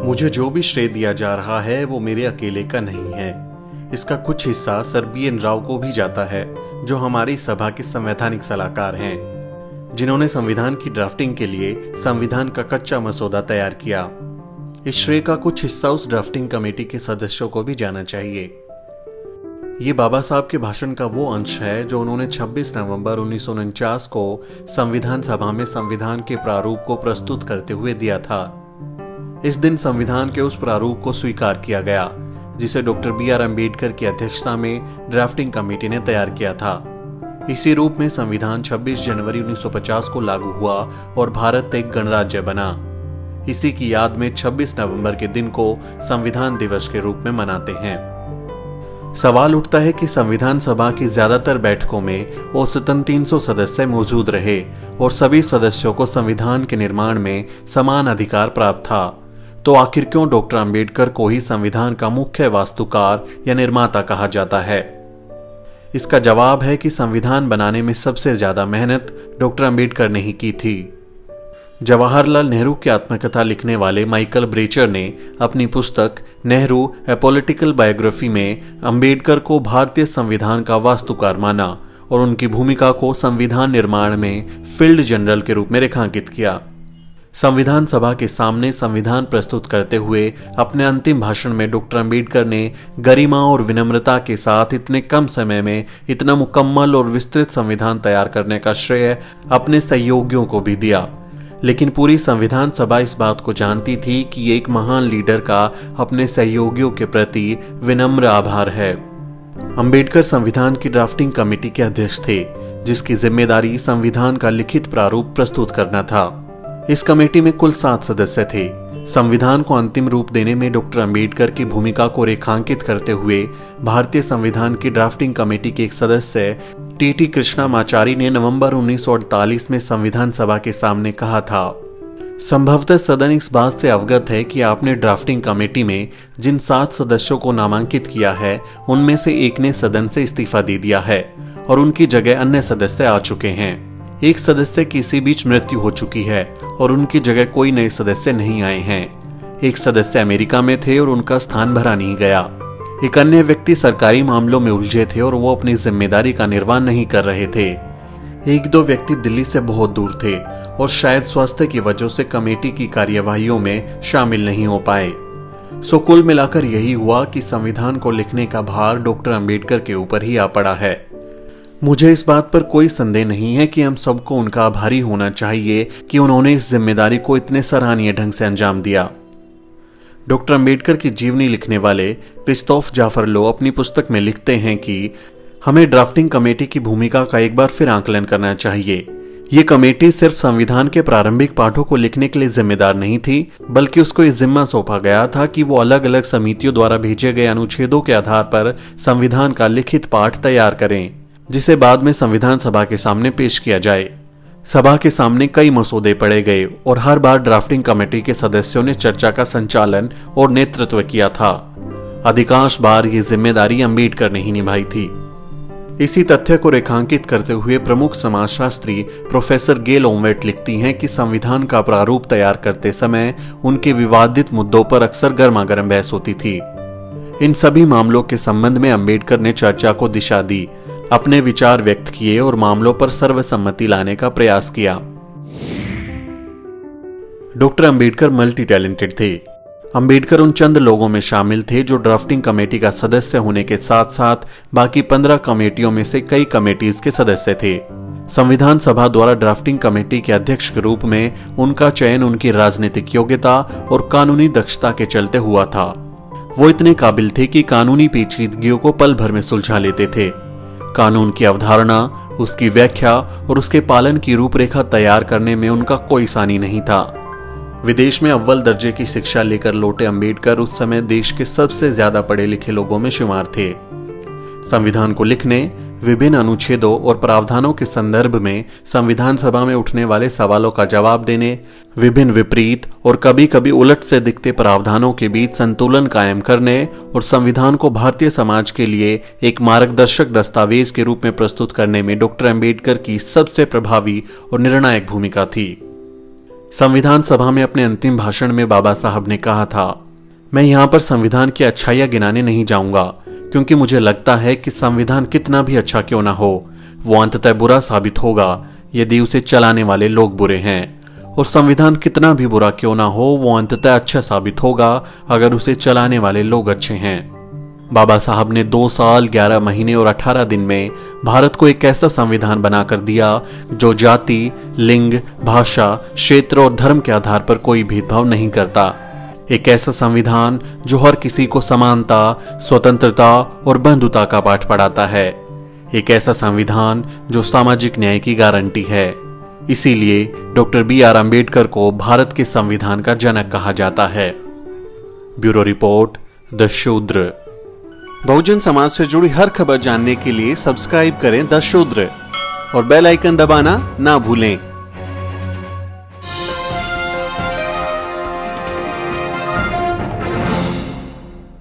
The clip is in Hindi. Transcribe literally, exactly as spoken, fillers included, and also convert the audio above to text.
मुझे जो भी श्रेय दिया जा रहा है वो मेरे अकेले का नहीं है। इसका कुछ हिस्सा सर बी एन राव को भी जाता है, जो हमारी सभा के संवैधानिक सलाहकार हैं, जिन्होंने संविधान की ड्राफ्टिंग के लिए संविधान का कच्चा मसौदा तैयार किया। इस श्रेय का कुछ हिस्सा उस ड्राफ्टिंग कमेटी के सदस्यों को भी जाना चाहिए। ये बाबा साहब के भाषण का वो अंश है जो उन्होंने छब्बीस नवंबर उन्नीस सौ उनचास को संविधान सभा में संविधान के प्रारूप को प्रस्तुत करते हुए दिया था। इस दिन संविधान के उस प्रारूप को स्वीकार किया गया जिसे डॉक्टर बी आर अम्बेडकर की अध्यक्षता में ड्राफ्टिंग कमेटी ने तैयार किया था। इसी रूप में संविधान छब्बीस जनवरी उन्नीस सौ पचास को लागू हुआ और भारत एक गणराज्य बना। इसी की याद में छब्बीस नवंबर के दिन को संविधान दिवस के रूप में मनाते हैं। सवाल उठता है कि संविधान सभा की ज्यादातर बैठकों में औसतन तीन सौ सदस्य मौजूद रहे और सभी सदस्यों को संविधान के निर्माण में समान अधिकार प्राप्त था, तो आखिर क्यों डॉक्टर अंबेडकर को ही संविधान का मुख्य वास्तुकार या निर्माता कहा जाता है? इसका जवाब है कि संविधान बनाने में सबसे ज्यादा मेहनत डॉक्टर अंबेडकर ने ही की थी। जवाहरलाल नेहरू की आत्मकथा लिखने वाले माइकल ब्रेचर ने अपनी पुस्तक नेहरू ए पॉलिटिकल बायोग्राफी में अंबेडकर को भारतीय संविधान का वास्तुकार माना और उनकी भूमिका को संविधान निर्माण में फील्ड जनरल के रूप में रेखांकित किया। संविधान सभा के सामने संविधान प्रस्तुत करते हुए अपने अंतिम भाषण में डॉक्टर अंबेडकर ने गरिमा और विनम्रता के साथ इतने कम समय में इतना मुकम्मल और विस्तृत संविधान तैयार करने का श्रेय अपने सहयोगियों को भी दिया। लेकिन पूरी संविधान सभा इस बात को जानती थी कि एक महान लीडर का अपने सहयोगियों के प्रति विनम्र आभार है। अंबेडकर संविधान की ड्राफ्टिंग कमेटी के अध्यक्ष थे, जिसकी जिम्मेदारी संविधान का लिखित प्रारूप प्रस्तुत करना था। इस कमेटी में कुल सात सदस्य थे। संविधान को अंतिम रूप देने में डॉक्टर अंबेडकर की भूमिका को रेखांकित करते हुए भारतीय संविधान की ड्राफ्टिंग कमेटी के एक सदस्य टी टी कृष्णामाचारी ने नवंबर उन्नीस सौ अड़तालीस में संविधान सभा के सामने कहा था, संभवतः सदन इस बात से अवगत है कि आपने ड्राफ्टिंग कमेटी में जिन सात सदस्यों को नामांकित किया है उनमें से एक ने सदन से इस्तीफा दे दिया है और उनकी जगह अन्य सदस्य आ चुके हैं। एक सदस्य की इसी बीच मृत्यु हो चुकी है और उनकी जगह कोई नए सदस्य नहीं आए हैं। एक सदस्य अमेरिका में थे और उनका स्थान भरा नहीं गया। एक अन्य व्यक्ति सरकारी मामलों में उलझे थे और वो अपनी जिम्मेदारी का निर्वाह नहीं कर रहे थे। एक दो व्यक्ति दिल्ली से बहुत दूर थे और शायद स्वास्थ्य की वजह से कमेटी की कार्यवाहियों में शामिल नहीं हो पाए। सो कुल मिलाकर यही हुआ कि संविधान को लिखने का भार डॉक्टर अंबेडकर के ऊपर ही आ पड़ा है। मुझे इस बात पर कोई संदेह नहीं है कि हम सबको उनका आभारी होना चाहिए कि उन्होंने इस जिम्मेदारी को इतने सराहनीय ढंग से अंजाम दिया। डॉक्टर अंबेडकर की जीवनी लिखने वाले क्रिस्तोफ जाफरलो अपनी पुस्तक में लिखते हैं कि हमें ड्राफ्टिंग कमेटी की भूमिका का एक बार फिर आकलन करना चाहिए। ये कमेटी सिर्फ संविधान के प्रारंभिक पाठों को लिखने के लिए जिम्मेदार नहीं थी, बल्कि उसको यह जिम्मा सौंपा गया था कि वो अलग अलग समितियों द्वारा भेजे गए अनुच्छेदों के आधार पर संविधान का लिखित पाठ तैयार करें, जिसे बाद में संविधान सभा के सामने पेश किया जाए। सभा के सामने कई मसौदे पढ़े गए और हर बार ड्राफ्टिंग कमेटी के सदस्यों ने चर्चा का संचालन और नेतृत्व किया था। अधिकांश बार ये जिम्मेदारी अंबेडकर ने ही निभाई थी। इसी तथ्य को रेखांकित करते हुए प्रमुख समाजशास्त्री प्रोफेसर गेल ओमवेट लिखती हैं कि संविधान का प्रारूप तैयार करते समय उनके विवादित मुद्दों पर अक्सर गर्मागर्म बहस होती थी। इन सभी मामलों के संबंध में अंबेडकर ने चर्चा को दिशा दी, अपने विचार व्यक्त किए और मामलों पर सर्वसम्मति लाने का प्रयास किया। डॉक्टर अंबेडकर मल्टी टैलेंटेड थे। अंबेडकर उन चंद लोगों में शामिल थे जो ड्राफ्टिंग कमेटी का सदस्य होने के साथ साथ बाकी पंद्रह कमेटियों में से कई कमेटीज के सदस्य थे। संविधान सभा द्वारा ड्राफ्टिंग कमेटी के अध्यक्ष के रूप में उनका चयन उनकी राजनीतिक योग्यता और कानूनी दक्षता के चलते हुआ था। वो इतने काबिल थे कि कानूनी पेचीदगियों को पल भर में सुलझा लेते थे। कानून की अवधारणा, उसकी व्याख्या और उसके पालन की रूपरेखा तैयार करने में उनका कोई सानी नहीं था। विदेश में अव्वल दर्जे की शिक्षा लेकर लौटे अंबेडकर उस समय देश के सबसे ज्यादा पढ़े लिखे लोगों में शुमार थे। संविधान को लिखने, विभिन्न अनुच्छेदों और प्रावधानों के संदर्भ में संविधान सभा में उठने वाले सवालों का जवाब देने, विभिन्न विपरीत और कभी कभी उलट से दिखते प्रावधानों के बीच संतुलन कायम करने और संविधान को भारतीय समाज के लिए एक मार्गदर्शक दस्तावेज के रूप में प्रस्तुत करने में डॉक्टर अंबेडकर की सबसे प्रभावी और निर्णायक भूमिका थी। संविधान सभा में अपने अंतिम भाषण में बाबा साहब ने कहा था, मैं यहां पर संविधान की अच्छाइयां गिनाने नहीं जाऊंगा, क्योंकि मुझे लगता है कि संविधान कितना भी अच्छा क्यों ना हो, वो अंततः बुरा साबित होगा यदि उसे चलाने वाले लोग बुरे हैं, और संविधान कितना भी बुरा क्यों ना हो, वो अंततः अच्छा साबित होगा अगर उसे चलाने वाले लोग अच्छे हैं। बाबा साहब ने दो साल ग्यारह महीने और अठारह दिन में भारत को एक ऐसा संविधान बनाकर दिया जो जाति, लिंग, भाषा, क्षेत्र और धर्म के आधार पर कोई भेदभाव नहीं करता। एक ऐसा संविधान जो हर किसी को समानता, स्वतंत्रता और बंधुता का पाठ पढ़ाता है। एक ऐसा संविधान जो सामाजिक न्याय की गारंटी है। इसीलिए डॉक्टर बी आर अम्बेडकर को भारत के संविधान का जनक कहा जाता है। ब्यूरो रिपोर्ट, द शूद्र। बहुजन समाज से जुड़ी हर खबर जानने के लिए सब्सक्राइब करें द शूद्र और बेल आइकन दबाना ना भूलें।